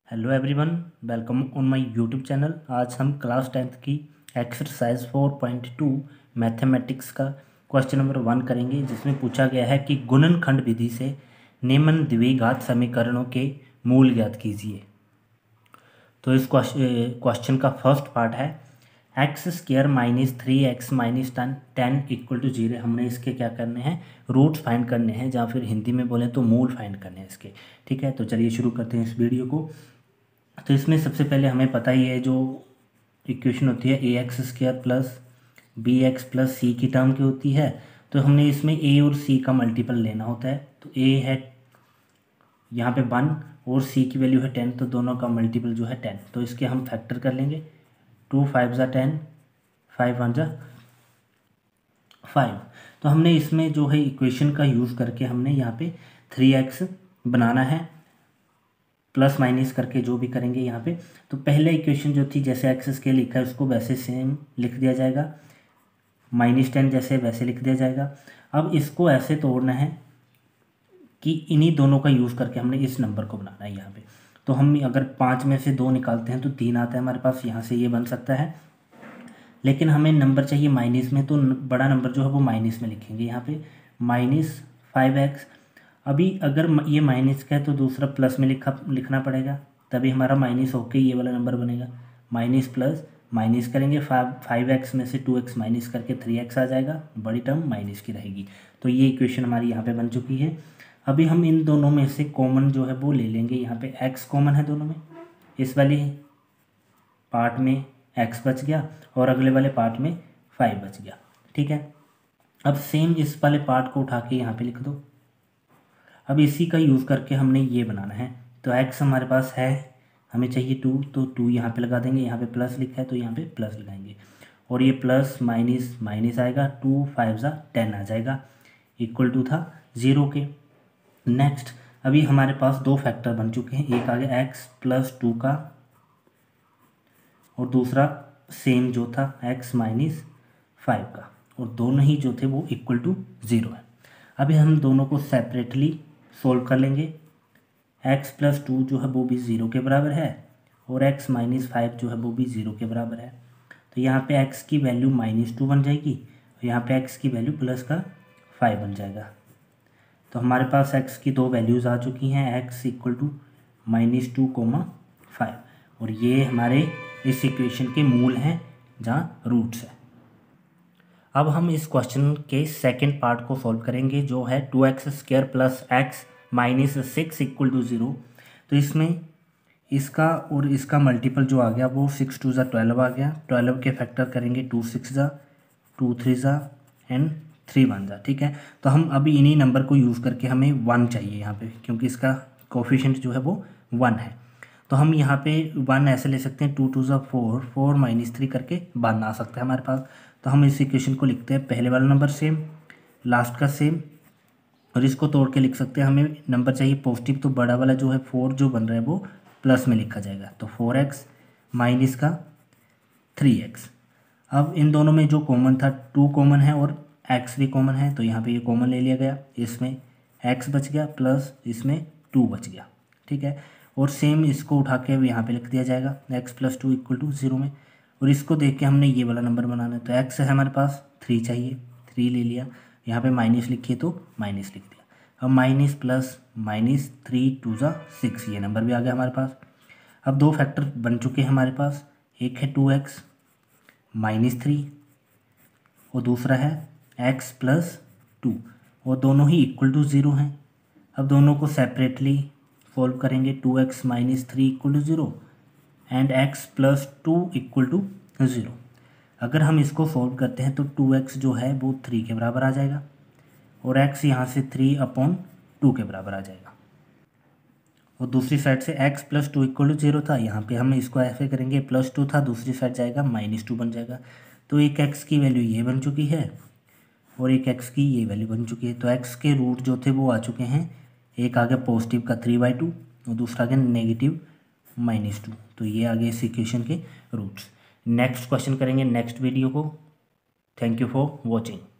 Hello everyone, welcome on my YouTube channel. आज हम class 10th की एक्सरसाइज 4.2 मैथमेटिक्स का क्वेश्चन नंबर 1 करेंगे, जिसमें पूछा गया है कि गुणनखंड विधि से निम्न द्विघात समीकरणों के मूल ज्ञात कीजिए। तो इस क्वेश्चन का फर्स्ट पार्ट है x square minus 3x minus 10 equal to 0। हमने इसके क्या करने हैं, रूट्स फाइंड करने हैं, या फिर हिंदी में बोलें तो मूल फाइंड करने हैं इसके। ठीक है, तो चलिए शुरू करते हैं इस वीडियो को। तो इसमें सबसे पहले हमें पता ही है, जो इक्वेशन होती है a x square plus b x plus c की टर्म की होती है। तो हमने इसमें ए और सी का मल्टीपल लेना होता है। तो ए है यहाँ पे 1 और सी की वैल्यू है 10, तो दोनों का मल्टीपल जो है 10। तो इसके हम फैक्टर कर लेंगे। 2 5 ज़ा 10, 5 1 ज़ा 5। तो हमने इसमें जो है इक्वेशन का यूज़ करके हमने यहाँ पे 3x बनाना है, प्लस माइनस करके जो भी करेंगे यहाँ पे। तो पहले इक्वेशन जो थी, जैसे एक्स स्क्वायर लिखा है उसको वैसे सेम लिख दिया जाएगा, -10 जैसे वैसे लिख दिया जाएगा। अब इसको ऐसे तोड़ना है कि इन्हीं दोनों का यूज़ करके हमने इस नंबर को बनाना है यहाँ पे। तो हम अगर 5 में से 2 निकालते हैं तो 3 आता है हमारे पास, यहाँ से ये बन सकता है। लेकिन हमें नंबर चाहिए माइनस में, तो बड़ा नंबर जो है वो माइनस में लिखेंगे यहाँ पे, -5x। अभी अगर ये माइनस का है तो दूसरा प्लस में लिखना पड़ेगा, तभी हमारा माइनस होके ये वाला नंबर बनेगा। माइनस प्लस माइनस करेंगे, 5x में से 2x माइनस करके 3x आ जाएगा, बड़ी टर्म माइनस की रहेगी। तो ये इक्वेशन हमारी यहाँ पे बन चुकी है। अभी हम इन दोनों में से कॉमन जो है वो ले लेंगे। यहाँ पे x कॉमन है दोनों में, इस वाले पार्ट में x बच गया और अगले वाले पार्ट में 5 बच गया। ठीक है, अब सेम इस वाले पार्ट को उठा के यहाँ पे लिख दो। अब इसी का यूज़ करके हमने ये बनाना है। तो x हमारे पास है, हमें चाहिए 2, तो 2 यहाँ पे लगा देंगे। यहाँ पे प्लस लिखा है तो यहाँ पे प्लस लगाएंगे, और ये प्लस माइनस माइनस आएगा, 2 5 ज़ा 10 आ जाएगा, इक्वल टू था 0 के। नेक्स्ट, अभी हमारे पास दो फैक्टर बन चुके हैं, एक आ गया x प्लस 2 का, और दूसरा सेम जो था x माइनस 5 का, और दोनों ही जो थे वो इक्वल टू 0 है। अभी हम दोनों को सेपरेटली सोल्व कर लेंगे। x प्लस 2 जो है वो भी 0 के बराबर है, और x माइनस 5 जो है वो भी 0 के बराबर है। तो यहाँ पे x की वैल्यू -2 बन जाएगी, और यहाँ पे x की वैल्यू प्लस का 5 बन जाएगा। तो हमारे पास x की दो वैल्यूज़ आ चुकी हैं, x इक्वल टू -2, 5, और ये हमारे इस इक्वेशन के मूल हैं जहाँ रूट्स है। अब हम इस क्वेश्चन के सेकंड पार्ट को सॉल्व करेंगे, जो है 2x square plus x minus 6 equal to 0। तो इसमें इसका और इसका मल्टीपल जो आ गया वो 6 2 ज़ा 12 आ गया। 12 के फैक्टर करेंगे, 2 6 ज़ा, 2 3 ज़ा एंड 3 1 ज़ा। ठीक है, तो हम अभी इन्हीं नंबर को यूज़ करके हमें 1 चाहिए यहाँ पे, क्योंकि इसका कोफिशिएंट जो है वो 1 है। तो हम यहाँ पे 1 ऐसे ले सकते हैं, 2 2 ज़ा 4, 4 माइनस 3 करके 1 आ सकता है हमारे पास। तो हम इस इक्वेशन को लिखते हैं, पहले वाला नंबर सेम, लास्ट का सेम, और इसको तोड़ के लिख सकते हैं। हमें नंबर चाहिए पॉजिटिव, तो बड़ा वाला जो है 4 जो बन रहा है वो प्लस में लिखा जाएगा। तो 4x माइनस का 3x। अब इन दोनों में जो कॉमन था, 2 कॉमन है और x भी कॉमन है, तो यहाँ पे ये कॉमन ले लिया गया, इसमें x बच गया प्लस इसमें 2 बच गया। ठीक है, और सेम इसको उठा के यहाँ पे लिख दिया जाएगा, x प्लस 2 इक्वल टू 0 में, और इसको देख के हमने ये वाला नंबर बनाना है। तो x है हमारे पास, 3 चाहिए, 3 ले लिया, यहाँ पे माइनस लिखिए तो माइनस लिख दिया। अब माइनस प्लस माइनस 3 2 ज़ा 6, ये नंबर भी आ गया हमारे पास। अब दो फैक्टर बन चुके हैं हमारे पास, एक है 2x माइनस 3, और दूसरा है x प्लस 2, वो दोनों ही इक्वल टू 0 हैं। अब दोनों को सेपरेटली सॉल्व करेंगे, 2x minus 3 equal to 0 and x plus 2 equal to 0। अगर हम इसको सॉल्व करते हैं तो 2x जो है वो 3 के बराबर आ जाएगा, और x यहाँ से 3/2 के बराबर आ जाएगा, और दूसरी साइड से x प्लस 2 इक्वल टू 0 था, यहाँ पे हम इसको ऐसे करेंगे, -2 था, दूसरी साइड जाएगा -2 बन जाएगा। तो एक x की वैल्यू ये बन चुकी है, और एक x की ये वैल्यू बन चुकी है। तो x के रूट जो थे वो आ चुके हैं, एक आ गया पॉजिटिव का 3/2 और दूसरा आ गया नेगेटिव -2। तो ये आ गए इस इक्वेशन के रूट्स। नेक्स्ट क्वेश्चन करेंगे नेक्स्ट वीडियो को। Thank you for watching.